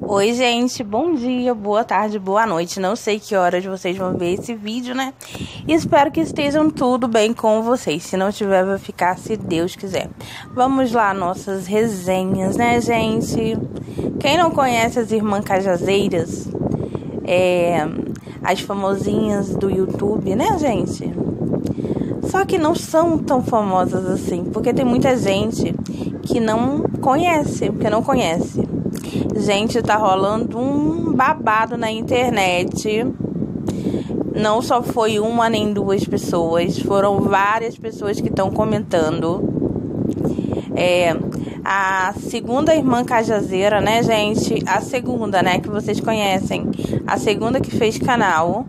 Oi, gente, bom dia, boa tarde, boa noite. Não sei que horas vocês vão ver esse vídeo, né? Espero que estejam tudo bem com vocês. Se não tiver, vai ficar se Deus quiser. Vamos lá, nossas resenhas, né, gente? Quem não conhece as Irmãs Cajazeiras, as famosinhas do YouTube, né, gente? Só que não são tão famosas assim, porque tem muita gente que não conhece, Gente, tá rolando um babado na internet. Não só foi uma nem duas pessoas, foram várias pessoas que estão comentando. A segunda irmã cajazeira, né, gente? A segunda, né, que vocês conhecem. A segunda que fez canal.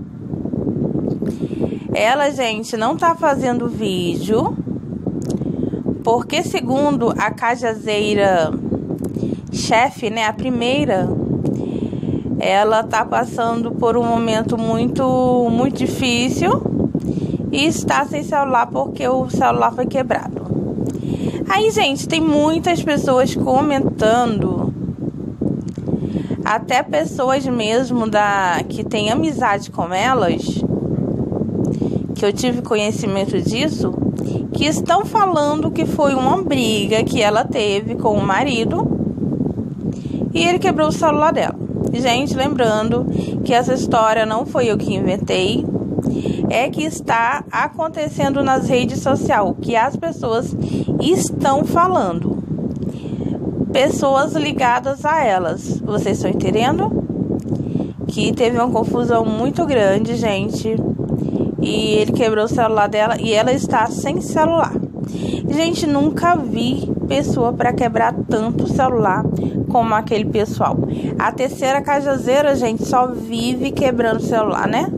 Ela, gente, não tá fazendo vídeo, porque segundo a cajazeira chefe, né, a primeira, ela tá passando por um momento muito difícil e está sem celular porque o celular foi quebrado. Aí, gente, tem muitas pessoas comentando, até pessoas mesmo que tem amizade com elas, que eu tive conhecimento disso, que estão falando que foi uma briga que ela teve com o marido e ele quebrou o celular dela. Gente, lembrando que essa história não foi eu que inventei, é que está acontecendo nas redes sociais, que as pessoas estão falando, pessoas ligadas a elas. Vocês estão entendendo? Que teve uma confusão muito grande, gente, e ele quebrou o celular dela e ela está sem celular. Gente, nunca vi pessoa para quebrar tanto celular como aquele pessoal. A terceira cajazeira, gente, só vive quebrando celular, né?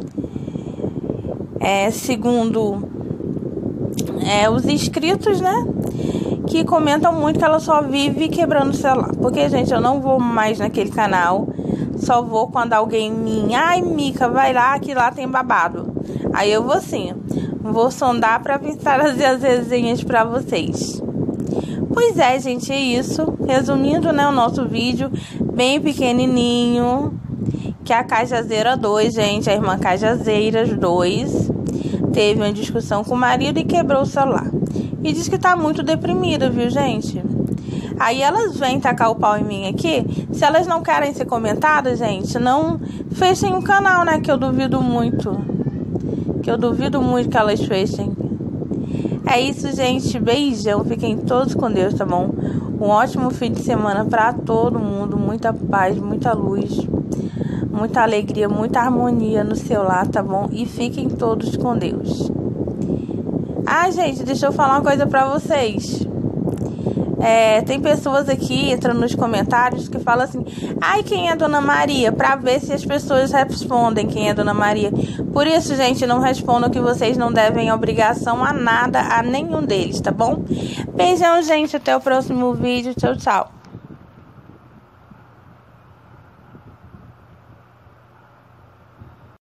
Segundo os inscritos, né, que comentam muito que ela só vive quebrando celular. Porque, gente, eu não vou mais naquele canal. Só vou quando alguém ai, Mica, vai lá, que lá tem babado. Aí eu vou sim, vou sondar para vir trazer as resenhas para vocês. Pois é, gente, é isso. Resumindo, né, o nosso vídeo bem pequenininho, que a Cajazeira 2, gente, a Irmã Cajazeiras 2, teve uma discussão com o marido e quebrou o celular. E diz que tá muito deprimida, viu, gente? Aí elas vêm tacar o pau em mim aqui. Se elas não querem ser comentadas, gente, não fechem o canal, né? Que eu duvido muito. Que elas fechem. É isso, gente. Beijão. Fiquem todos com Deus, tá bom? Um ótimo fim de semana pra todo mundo. Muita paz, muita luz, muita alegria, muita harmonia no seu lar, tá bom? E fiquem todos com Deus. Ah, gente, deixa eu falar uma coisa pra vocês. Tem pessoas aqui entrando nos comentários que falam assim: ai, quem é Dona Maria? Pra ver se as pessoas respondem quem é Dona Maria. Por isso, gente, não respondam, que vocês não devem obrigação a nada, a nenhum deles, tá bom? Beijão, gente, até o próximo vídeo. Tchau, tchau.